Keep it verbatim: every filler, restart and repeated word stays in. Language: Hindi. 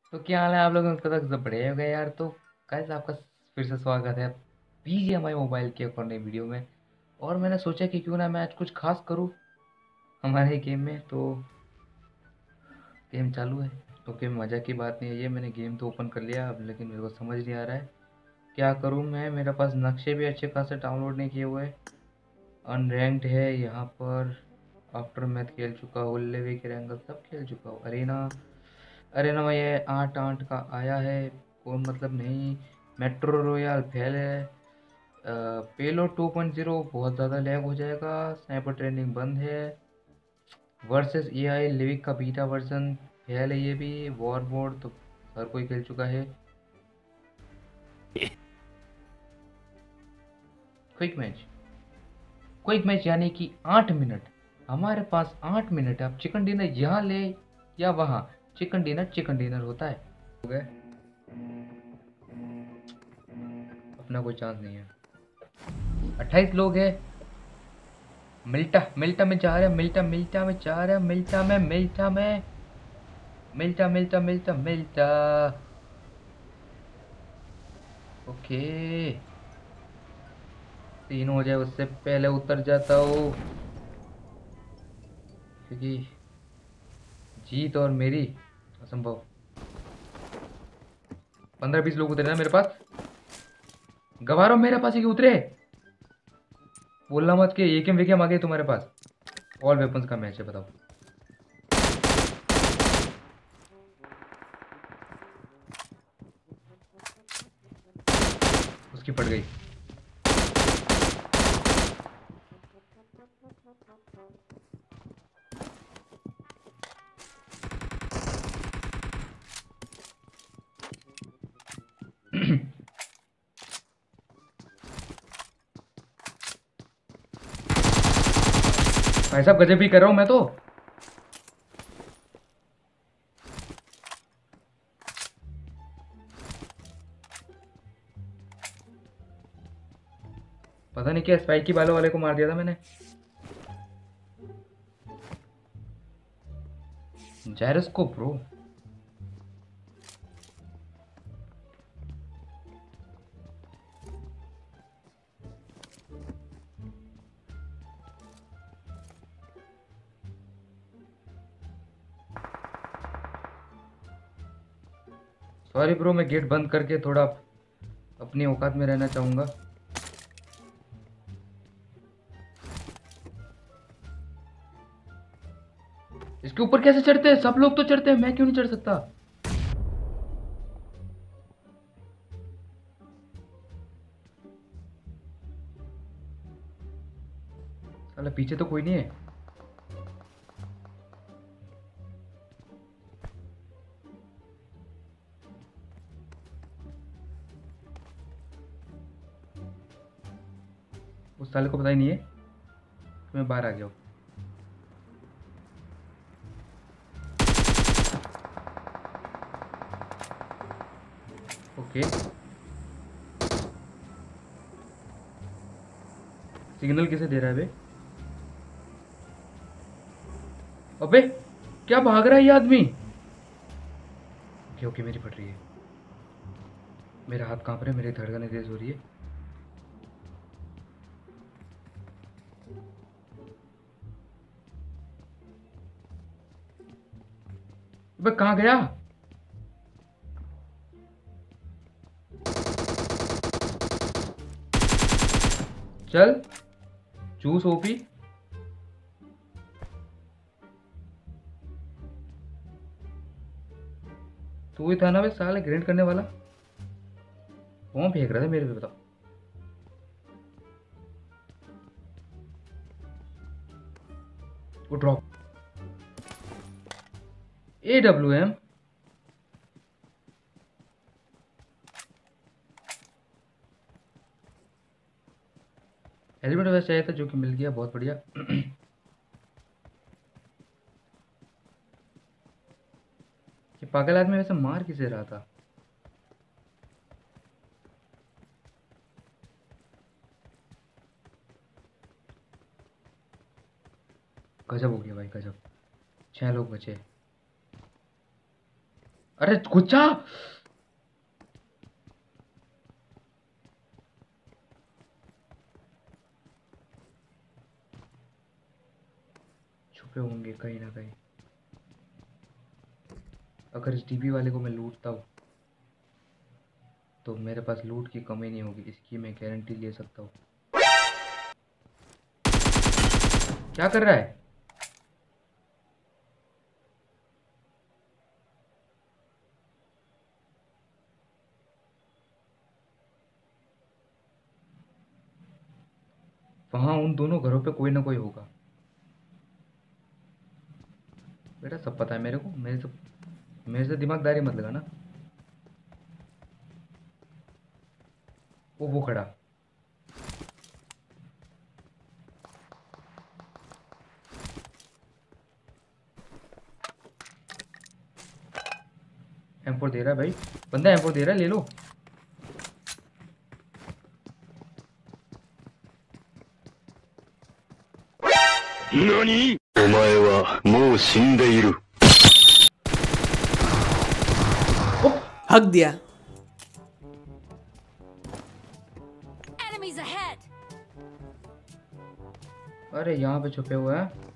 तो क्या हाल है आप लोगों का? तक सब बढ़िया हो गया यार। तो गाइस आपका फिर से स्वागत है बीजीएमआई मोबाइल के एक और नई वीडियो में। और मैंने सोचा कि क्यों ना मैं आज कुछ खास करूं हमारे गेम में। तो गेम चालू है तो गेम मज़ा की बात नहीं है। ये मैंने गेम तो ओपन कर लिया अब, लेकिन मेरे को समझ नहीं आ रहा है क्या करूं मैं। मेरे पास नक्शे भी अच्छे खासे डाउनलोड नहीं किए हुए। अनरैंक्ड है यहाँ पर। आफ्टर मैथ खेल चुका हूँ, लेवे के रैंगल सब खेल चुका हूँ। अरेना अरेना में ये आठ आठ का आया है, कोई मतलब नहीं। मेट्रो रॉयल फेल है। पेलो टू पॉइंट ज़ीरो बहुत ज़्यादा लैग हो जाएगा। स्नाइपर ट्रेनिंग बंद है। वर्सेस ए आई लिविक का बीटा वर्जन फेल है ये भी। वॉर मोड तो हर कोई खेल चुका है। क्विक मैच क्विक मैच यानी कि आठ मिनट। हमारे पास आठ मिनट है। अब चिकन डिनर यहाँ ले या वहाँ, चिकन डिनर चिकन डिनर होता है। हो गए, अपना कोई चांस नहीं है। अट्ठाईस लोग हैं। मिल्टा मिल्टा में जा रहे हैं, मिल्टा मिल्टा में जा रहे हैं, मिल्टा में मिल्टा में मिल्टा मिल्टा मिल्टा मिल्टा। ओके, तीन हो जाए उससे पहले उतर जाता हूँ, क्योंकि जीत और मेरी असंभव। पंद्रह बीस लोग उतरे ना मेरे पास। गवारो मेरे पास ही क्यों उतरे? बोलना मत कि एकेम वेकेम आ गए तुम्हारे पास। ऑल वेपन्स का मैच है, बताओ। उसकी पड़ गई। भाई साहब गजब भी कर रहा हूं मैं तो। पता नहीं क्या स्पाइकी बालों वाले को मार दिया था मैंने। Gyroscope bro. सॉरी ब्रो, मैं गेट बंद करके थोड़ा अपनी औकात में रहना चाहूंगा। इसके ऊपर कैसे चढ़ते हैं? सब लोग तो चढ़ते हैं, मैं क्यों नहीं चढ़ सकता? साला पीछे तो कोई नहीं है। उस साले को पता ही नहीं है कि मैं बाहर आ गया हूँ। ओके, सिग्नल किसे दे रहा है बे? अबे क्या भाग रहा है ये आदमी? ओके ओके, मेरी फट रही है। मेरा हाथ कांप रहा है, मेरी धड़कनें तेज हो रही है। अबे कहाँ गया? चल चूस ओपी। तू ही था ना बे साले ग्रेड करने वाला? कौन फेंक रहा था मेरे पे, बताओ। वो drop. A W M. Helmet वैसे चाहिए था, जो कि मिल गया, बहुत बढ़िया। ये पागल आदमी वैसे मार किसे रहा था? गजब हो गया भाई, गजब। छह लोग बचे। अरे गुच्चा, छुपे होंगे कहीं ना कहीं। अगर इस डीबी वाले को मैं लूटता हूँ तो मेरे पास लूट की कमी नहीं होगी, इसकी मैं गारंटी ले सकता हूँ। क्या कर रहा है? वहां उन दोनों घरों पे कोई ना कोई होगा। बेटा सब पता है मेरे को, मेरे से मेरे से दिमागदारी मत लगाना। वो वो खड़ा। एम फोर दे रहा है भाई, बंदा एम फोर दे रहा है, ले लो। 何？お前はもう死んでいる。 हक दिया। Enemies ahead! अरे यहाँ पे छुपे हुए हैं।